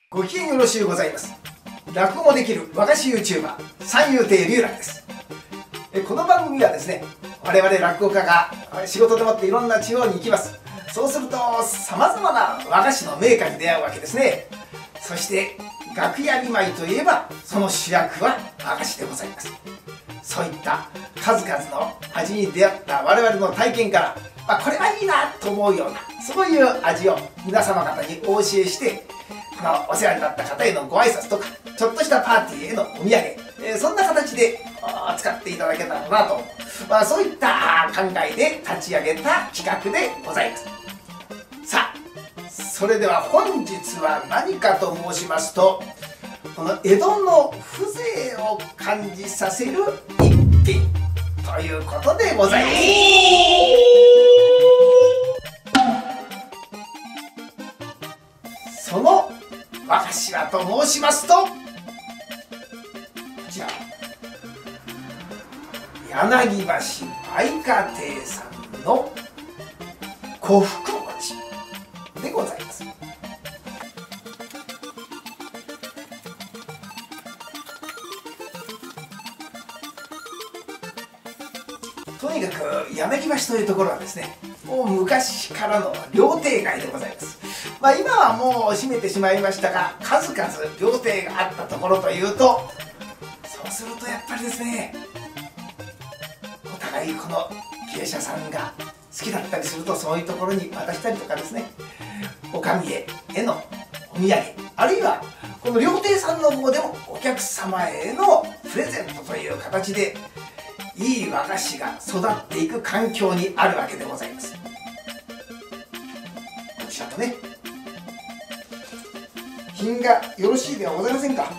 ご機嫌よろしゅうございます。落語もできる和菓子 YouTuber 三遊亭龍楽です。この番組はですね、我々落語家が仕事でもっていろんな地方に行きます。そうするとさまざまな和菓子のメーカーに出会うわけですね。そして楽屋見舞いといえばその主役は和菓子でございます。そういった数々の味に出会った我々の体験から、これはいいなと思うようなそういう味を皆様方にお教えして、このお世話になった方へのご挨拶とかちょっとしたパーティーへのお土産、そんな形で使っていただけたらなと、そういった考えで立ち上げた企画でございます。さあ、それでは本日は何かと申しますと、この江戸の風情を感じさせる一品ということでございます。その和菓子はと申しますと、こちら柳橋梅花亭さんの小福餅でございます。とにかく柳橋というところはですね、もう昔からの料亭街でございます。今はもう閉めてしまいましたが、数々料亭があったところというと、そうするとやっぱりですね、お互いこの芸者さんが好きだったりすると、そういうところに渡したりとかですね、おかみへのお土産、あるいはこの料亭さんの方でもお客様へのプレゼントという形でいい和菓子が育っていく環境にあるわけでございます。こちらとね、品がよろしいではございませんか。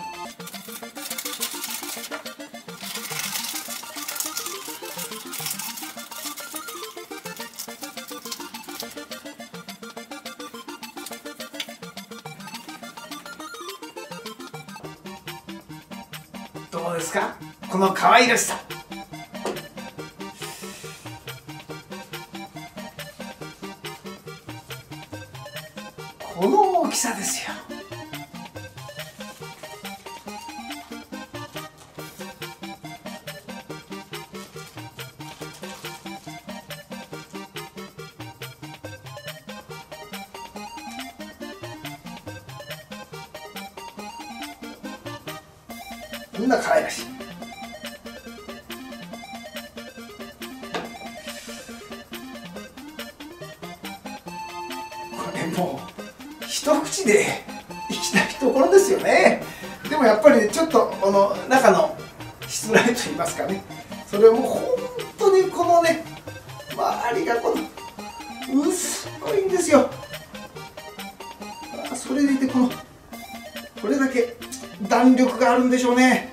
どうですか、この可愛らしさ。この大きさですよ。こんな可愛らしい。これもう一口でいきたいところですよね。でもやっぱり、ね、ちょっとこの中のしつらいと言いますかね、それをもう本当にこのね、周りがこの薄いんですよ。それでいてこれだけ弾力があるんでしょうね。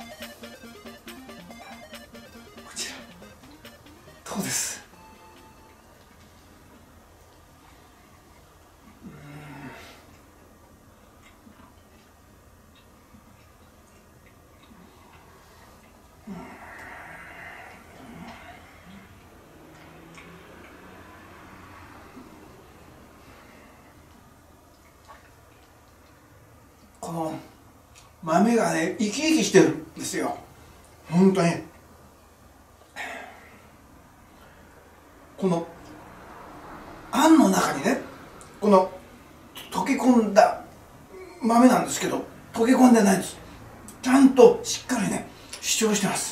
こちらどうです。この豆がね、生き生きしてるんですよ、本当に。このあんの中にね、この溶け込んだ豆なんですけど、溶け込んでないんです。ちゃんとしっかりね、主張してます。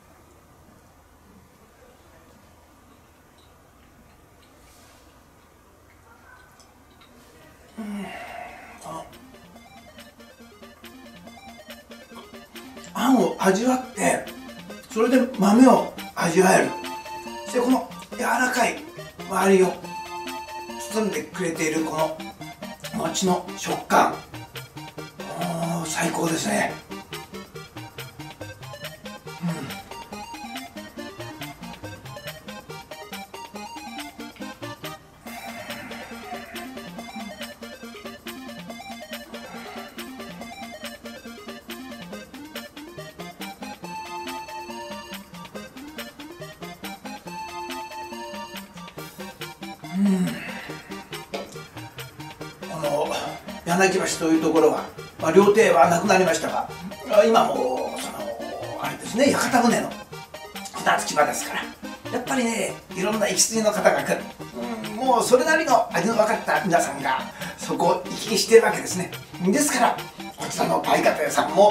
あんを味わって、それで豆を味わえる。そしてこの柔らかい周りを包んでくれているこの餅の食感、最高ですね。この柳橋というところは、料亭はなくなりましたが、今もあれですね、屋形船の船着き場ですから、やっぱりね、いろんな行き筋の方が来る、もうそれなりの味の分かった皆さんがそこを行き来してるわけですね。ですからこちらのバイカタ屋さんも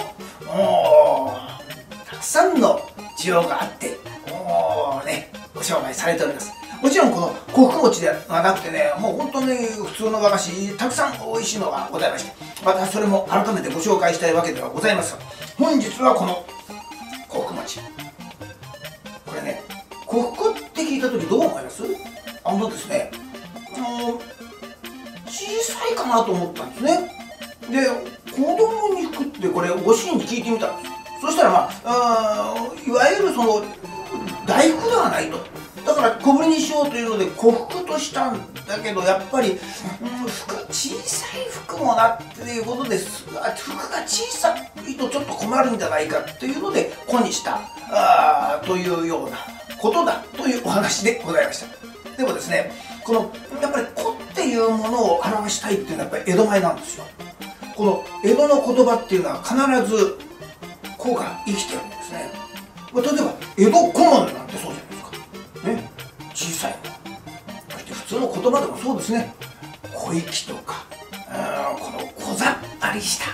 たくさんの需要があってご商売されております。もちろんこの幸福餅ではなくてね、もう本当に普通の和菓子たくさん美味しいのがございまして、またそれも改めてご紹介したいわけではございますが、本日はこの幸福餅、これね、幸福って聞いた時どう思います？ですね、小さいかなと思ったんですね。で、子供に服ってこれご主人に聞いてみたんです。そしたらいわゆるその大福ではないと。だから小ぶりにしようというので小福としたんだけど、やっぱり小さい服もなっていうことです。服が小さいとちょっと困るんじゃないかっていうので子にしたというようなことだというお話でございました。でもですね、やっぱり子っていうものを表したいっていうのはやっぱり江戸前なんですよ。この江戸の言葉っていうのは必ず子が生きてるんですね。例えば江戸小物なんてそうじゃないですか。ね、小さいもの。そして普通の言葉でもそうですね。小粋とか、この小ざっぱりした、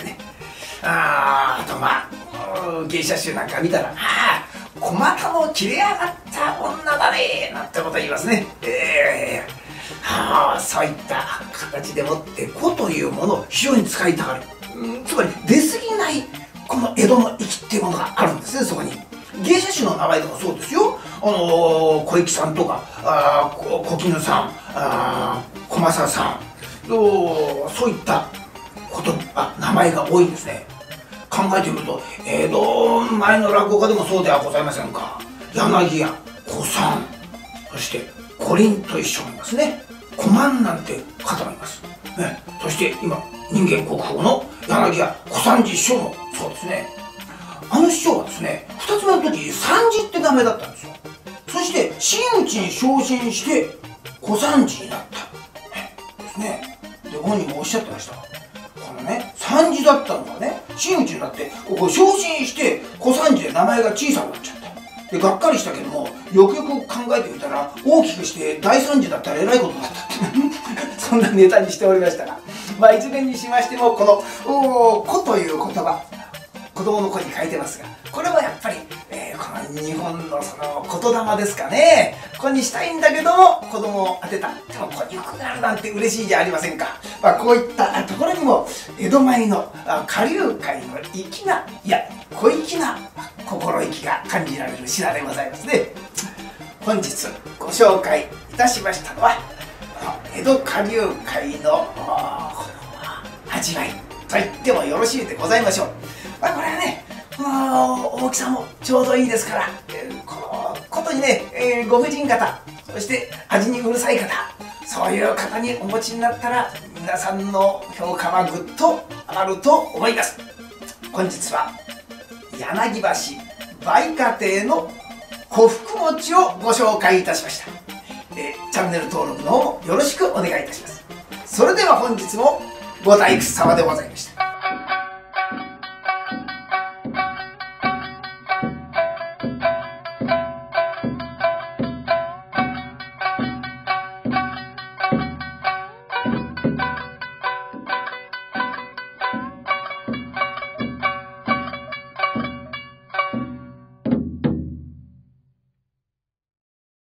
ね、あと芸者集なんか見たら、小股の切れ上がった女だねなんてこと言いますね。そういった形でもって子というものを非常に使いたがる、つまり出過ぎないこの江戸の粋っていうものがあるんですね。そこに芸者種の名前でもそうですよ。小粋さんとか小絹さん、小政さん、そういった名前が多いんですね。考えてみると江戸前の落語家でもそうではございませんか。柳家、小さん、そして小林と一緒にいますね。小万なんて方もいます、そして今人間国宝の柳家小三治師匠もそうですね。師匠はですね、2つ目の時三治って名前だったんですよ。そして真打ちに昇進して小三治になったですね。で、本人もおっしゃってました。このね、三治だったのがね、真打ちになって昇進して小三治で名前が小さくなっちゃった。で、がっかりしたけども、よくよく考えてみたら大きくして大惨事だったらえらいことになったってそんなネタにしておりましたが、いずれにしましてもこの「子」という言葉、子供の子に書いてますが、これはやっぱり、この日本のその言霊ですかね。子にしたいんだけども子供を当てた。でも子に服があるなんて嬉しいじゃありませんか。こういったところにも江戸前の下流界の粋な、いや小粋な心意気が感じられる品でございますね。本日ご紹介いたしましたのは江戸下流界の味わいと言ってもよろしいでございましょう。これはね、大きさもちょうどいいですから、このことにね、ご婦人方、そして味にうるさい方、そういう方にお持ちになったら皆さんの評価はぐっと上がると思います。本日は柳橋梅花亭の小福餅をご紹介いたしました。チャンネル登録の方もよろしくお願いいたします。それでは本日もご退屈様でございました。